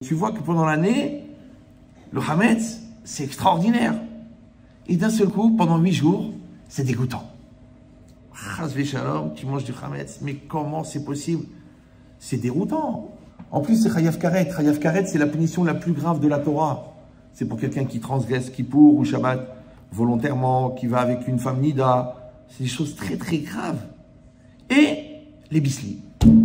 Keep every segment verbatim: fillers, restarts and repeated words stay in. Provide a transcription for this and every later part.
Tu vois que pendant l'année, le Hametz, c'est extraordinaire. Et d'un seul coup, pendant huit jours, c'est dégoûtant. Chas v'shalom, tu manges du Hametz, mais comment c'est possible? C'est déroutant. En plus, c'est Chayav Karet. Chayav Karet, c'est la punition la plus grave de la Torah. C'est pour quelqu'un qui transgresse Kippour ou Shabbat volontairement, qui va avec une femme Nida. C'est des choses très très graves. Et les bislis.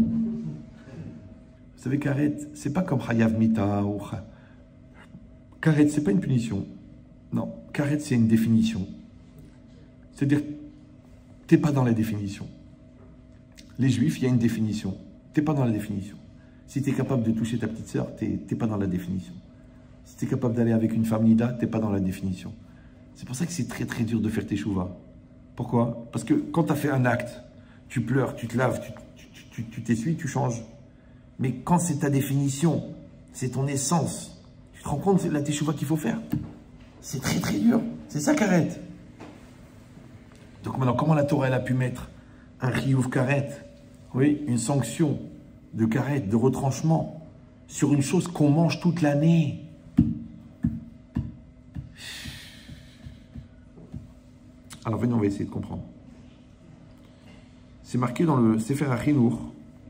Vous savez, Karet, c'est pas comme Chayav Mita ou Karet, c'est pas une punition. Non, Karet, c'est une définition. C'est-à-dire, t'es pas dans la définition. Les Juifs, il y a une définition. T'es pas dans la définition. Si tu es capable de toucher ta petite sœur, tu n'es pas dans la définition. Si tu es capable d'aller avec une femme Nida, tu n'es pas dans la définition. C'est pour ça que c'est très très dur de faire tes chouvas. Pourquoi? Parce que quand tu as fait un acte, tu pleures, tu te laves, tu t'essuies, tu, tu, tu, tu changes. Mais quand c'est ta définition, c'est ton essence, tu te rends compte, c'est la teshuva qu'il faut faire. C'est très très dur. C'est ça Karet. Donc maintenant, comment la Torah elle a pu mettre un chiyuv Karet, oui, une sanction de Karet, de retranchement, sur une chose qu'on mange toute l'année. Alors venez, on va essayer de comprendre. C'est marqué dans le Sefer HaChinour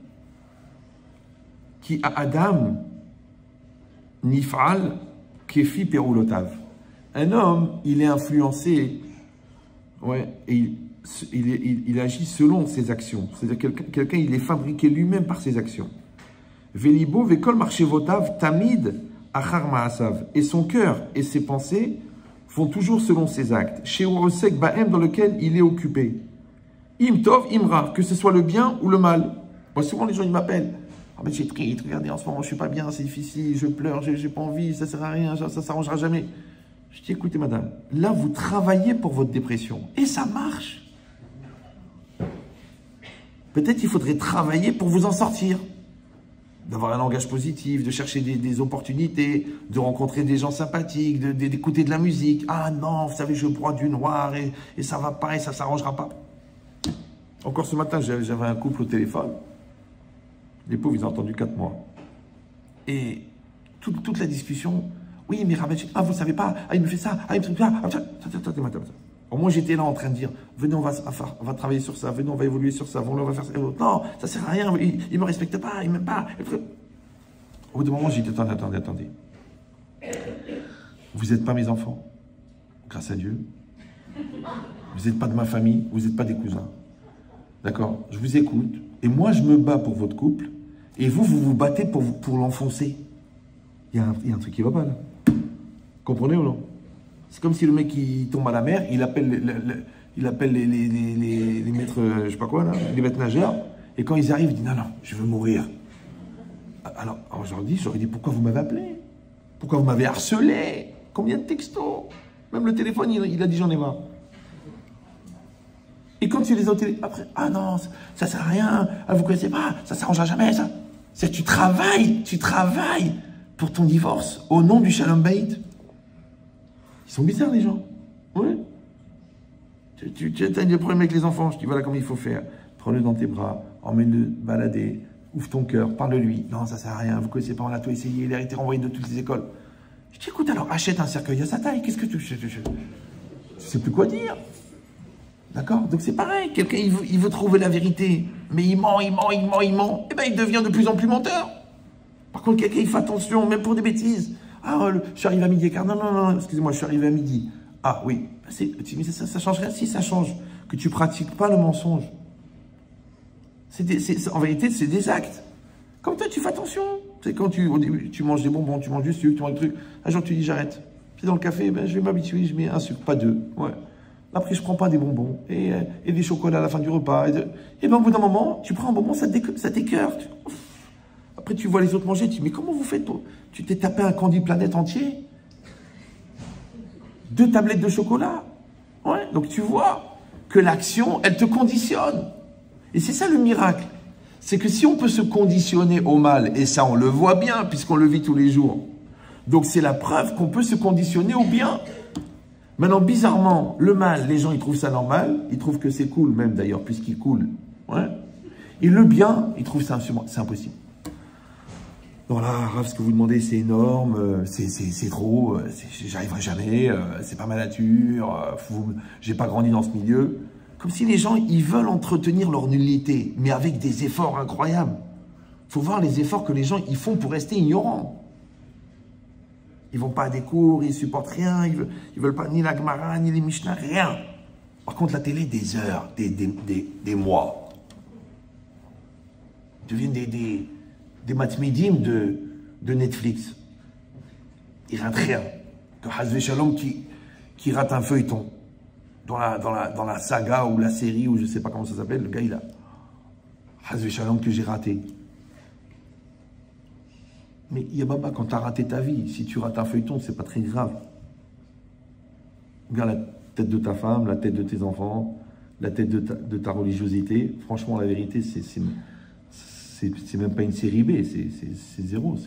qui a Adam nif'al kefi perulotav. Un homme, il est influencé, ouais, et il, il, il, il agit selon ses actions. C'est-à-dire quelqu'un, quelqu'un, il est fabriqué lui-même par ses actions. Velibo vekol marchevotav tamid achar ma'asav. Et son cœur et ses pensées font toujours selon ses actes. Chez Orosek Bahem, dans lequel il est occupé. Im tov, imra, que ce soit le bien ou le mal. Moi, souvent, les gens, ils m'appellent. Ah, mais j'ai triste, regardez, en ce moment, je suis pas bien, c'est difficile, je pleure, j'ai pas envie, ça sert à rien, ça, ça s'arrangera jamais. Je dis, écoutez, madame, là, vous travaillez pour votre dépression. Et ça marche. Peut-être qu'il faudrait travailler pour vous en sortir. D'avoir un langage positif, de chercher des, des opportunités, de rencontrer des gens sympathiques, d'écouter de, de, de la musique. Ah non, vous savez, je bois du noir et, et ça va pas et ça s'arrangera pas. Encore ce matin, j'avais un couple au téléphone. Les pauvres, ils ont entendu quatre mois. Et toute, toute la discussion, oui, mais Rabbi, ah, vous savez pas, ah, il me fait ça, ah, il me fait ça, ah, ça, ça, ça, ça. Au moins, j'étais là en train de dire, venez, on va, on va travailler sur ça, venez, on va évoluer sur ça, venez, on va faire ça. Non, ça sert à rien, il ne me respecte pas, il ne m'aime pas. Au bout d'un moment, j'ai dit, attendez, attendez, attendez. Vous n'êtes pas mes enfants, grâce à Dieu. Vous n'êtes pas de ma famille, vous n'êtes pas des cousins. D'accord? Je vous écoute, et moi, je me bats pour votre couple, et vous, vous vous battez pour, pour l'enfoncer. Il y, y a un truc qui ne va pas, là. Comprenez ou non? C'est comme si le mec il tombe à la mer, il appelle, le, le, il appelle les, les, les, les, les maîtres, je sais pas quoi, là, les maîtres nageurs, et quand ils arrivent, ils disent non, non, je veux mourir. Alors, alors je leur dis, j'aurais dit, pourquoi vous m'avez appelé? Pourquoi vous m'avez harcelé? Combien de textos? Même le téléphone, il, il a dit j'en ai marre. Et quand tu les as au téléphone, après, ah non, ça sert à rien, ah, vous connaissez pas, ça s'arrangera jamais, ça. C'est que tu travailles, tu travailles pour ton divorce au nom du Shalom Bayit. Ils sont bizarres, les gens. Oui. Tu, tu, tu as des problèmes avec les enfants. Je dis, voilà comment il faut faire. Prends-le dans tes bras, emmène-le balader, ouvre ton cœur, parle-lui. Non, ça sert à rien, vous connaissez pas, on a tout essayé, il a été renvoyé de toutes les écoles. Je dis, écoute, alors achète un cercueil à sa taille. Qu'est-ce que tu... Je, je, je, je sais plus quoi dire. D'accord? Donc c'est pareil. Quelqu'un, il veut, il veut trouver la vérité. Mais il ment, il ment, il ment, il ment. Eh bien, il devient de plus en plus menteur. Par contre, quelqu'un, il fait attention, même pour des bêtises. Ah, le, je suis arrivé à midi et quart. Non, non, non, excusez-moi, je suis arrivé à midi. Ah oui, mais ça, ça change rien. Si ça change, que tu pratiques pas le mensonge. Des, en vérité, c'est des actes. Comme toi, tu fais attention. C'est quand tu, au début, tu manges des bonbons, tu manges du sucre, tu manges des trucs. Un jour, tu dis j'arrête. C'est dans le café, ben, je vais m'habituer, je mets un sucre, pas deux. Ouais. Après, je prends pas des bonbons et, et des chocolats à la fin du repas. Et, de, et ben, au bout d'un moment, tu prends un bonbon, ça t'écœure. Après, tu vois les autres manger, tu dis, mais comment vous faites? Tu t'es tapé un Candy Planet entier? Deux tablettes de chocolat? Ouais, donc tu vois que l'action, elle te conditionne. Et c'est ça le miracle. C'est que si on peut se conditionner au mal, et ça on le voit bien, puisqu'on le vit tous les jours, donc c'est la preuve qu'on peut se conditionner au bien. Maintenant, bizarrement, le mal, les gens, ils trouvent ça normal, ils trouvent que c'est cool, même d'ailleurs, puisqu'il coule. Ouais. Et le bien, ils trouvent ça c'est impossible. non là, Rav, ce que vous demandez, c'est énorme, c'est trop, j'y arriverai jamais, c'est pas ma nature, j'ai pas grandi dans ce milieu. Comme si les gens, ils veulent entretenir leur nullité, mais avec des efforts incroyables. Il faut voir les efforts que les gens ils font pour rester ignorants. Ils vont pas à des cours, ils supportent rien, ils veulent, ils veulent pas ni la Gemara, ni les Mishnah, rien. Par contre, la télé, des heures, des, des, des, des mois. Ils deviennent des, des, des matmidim de, de Netflix. Ils ratent rien. Que Hazvé Shalom qui, qui rate un feuilleton. Dans la, dans, la, dans la saga ou la série, ou je ne sais pas comment ça s'appelle, le gars il a Hazvé Shalom que j'ai raté. Mais Yababa, quand tu as raté ta vie, si tu rates un feuilleton, c'est pas très grave. Regarde la tête de ta femme, la tête de tes enfants, la tête de ta, de ta religiosité. Franchement, la vérité, c'est même pas une série B, c'est zéro.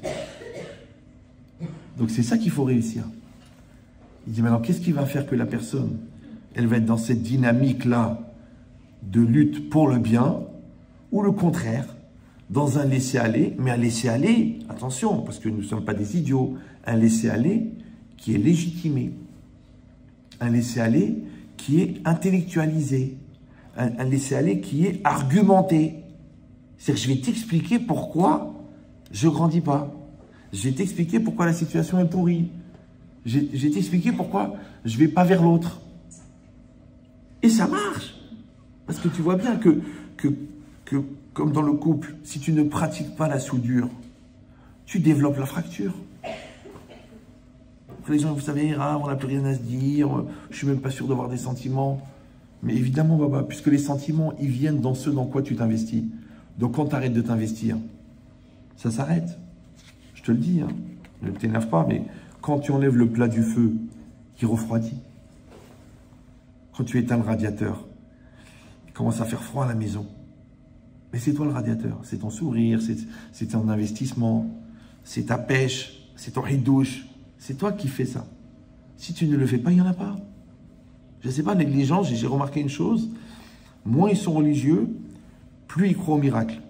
Donc c'est ça qu'il faut réussir. Il dit maintenant, qu'est-ce qui va faire que la personne elle va être dans cette dynamique-là de lutte pour le bien, ou le contraire, dans un laisser-aller, mais un laisser-aller, attention, parce que nous ne sommes pas des idiots, un laisser-aller qui est légitimé, un laisser-aller qui est intellectualisé, un, un laisser-aller qui est argumenté. C'est-à-dire que je vais t'expliquer pourquoi je ne grandis pas. Je vais t'expliquer pourquoi la situation est pourrie. Je, je vais t'expliquer pourquoi je ne vais pas vers l'autre. Et ça marche. Parce que tu vois bien que, que, que, comme dans le couple, si tu ne pratiques pas la soudure, tu développes la fracture. Après les gens, vous savez, ah, on n'a plus rien à se dire, je ne suis même pas sûr d'avoir des sentiments. Mais évidemment, Baba, puisque les sentiments, ils viennent dans ce dans quoi tu t'investis. Donc quand tu arrêtes de t'investir, ça s'arrête. Je te le dis, hein. Ne t'énerve pas, mais quand tu enlèves le plat du feu qui refroidit, quand tu éteins le radiateur, il commence à faire froid à la maison. Mais c'est toi le radiateur, c'est ton sourire, c'est ton investissement, c'est ta pêche, c'est ton hidouche. C'est toi qui fais ça. Si tu ne le fais pas, il n'y en a pas. Je ne sais pas, les gens, j'ai remarqué une chose, moins ils sont religieux, plus ils croient au miracle.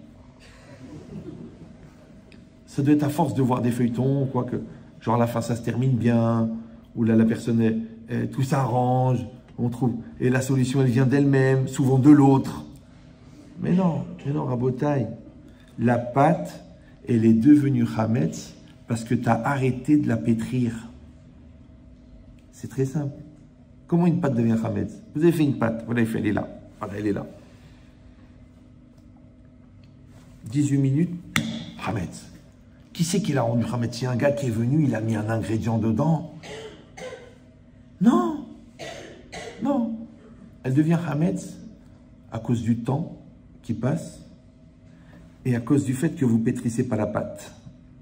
Ça doit être à force de voir des feuilletons, quoi que, genre à la fin ça se termine bien, ou là la personne, est, est, tout s'arrange, on trouve, et la solution elle vient d'elle-même, souvent de l'autre. Mais non, mais non, Rabotaï, la pâte, elle est devenue Hametz parce que tu as arrêté de la pétrir. C'est très simple. Comment une pâte devient Hametz? Vous avez fait une pâte, voilà, elle est là, voilà, elle est là. dix-huit minutes, Hametz. Qui c'est qui l'a rendu Hametz? C'est un gars qui est venu, il a mis un ingrédient dedans. Non, non. Elle devient Hametz à cause du temps qui passe et à cause du fait que vous ne pétrissez pas la pâte.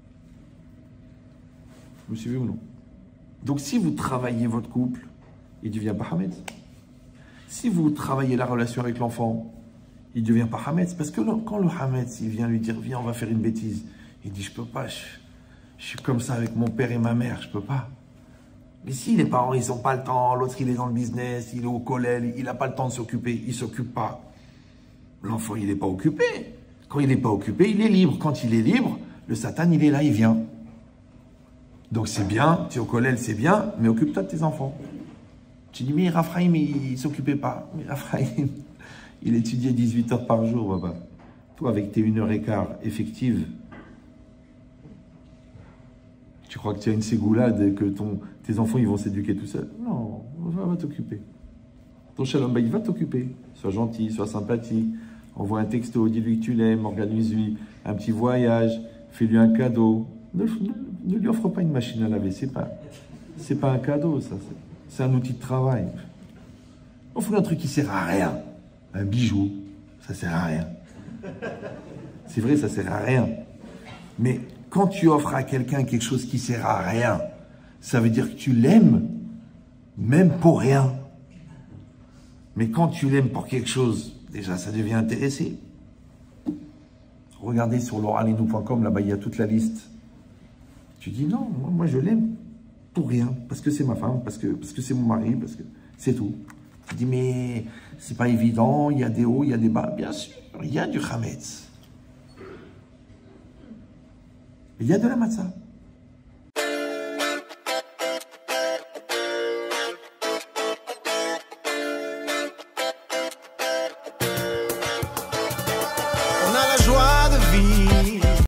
Vous suivez ou non? Donc si vous travaillez votre couple, il ne devient pas Hametz. Si vous travaillez la relation avec l'enfant, il ne devient pas Hametz. Parce que quand le Hametz, il vient lui dire, viens, on va faire une bêtise. Il dit, je peux pas, je, je suis comme ça avec mon père et ma mère, je peux pas. Mais si les parents, ils n'ont pas le temps, l'autre, il est dans le business, il est au collège, il n'a pas le temps de s'occuper, il ne s'occupe pas. L'enfant, il n'est pas occupé. Quand il n'est pas occupé, il est libre. Quand il est libre, le Satan, il est là, il vient. Donc c'est bien, tu es au collège, c'est bien, mais occupe-toi de tes enfants. Tu dis, mais Raphaïm, il ne s'occupait pas. Mais Raphaïm, il étudiait dix-huit heures par jour, Baba. Toi, avec tes une heure et quart effectives, tu crois que tu as une ségoulade et que ton, tes enfants, ils vont s'éduquer tout seuls? Non, va, va t'occuper. Ton shalom bayit va t'occuper. Sois gentil, sois sympathique. Envoie un texto, dis-lui que tu l'aimes, organise-lui un petit voyage, fais-lui un cadeau. Ne, ne, ne lui offre pas une machine à laver, c'est pas, c'est pas un cadeau, ça. C'est un outil de travail. Offre-lui un truc qui sert à rien. Un bijou, ça sert à rien. C'est vrai, ça sert à rien. Mais quand tu offres à quelqu'un quelque chose qui sert à rien, ça veut dire que tu l'aimes, même pour rien. Mais quand tu l'aimes pour quelque chose, déjà, ça devient intéressé. Regardez sur loralinou point com, là-bas, il y a toute la liste. Tu dis non, moi, moi je l'aime pour rien, parce que c'est ma femme, parce que parce que c'est mon mari, parce que c'est tout. Tu dis, mais c'est pas évident, il y a des hauts, il y a des bas. Bien sûr, il y a du Hametz. il y a de la matzah.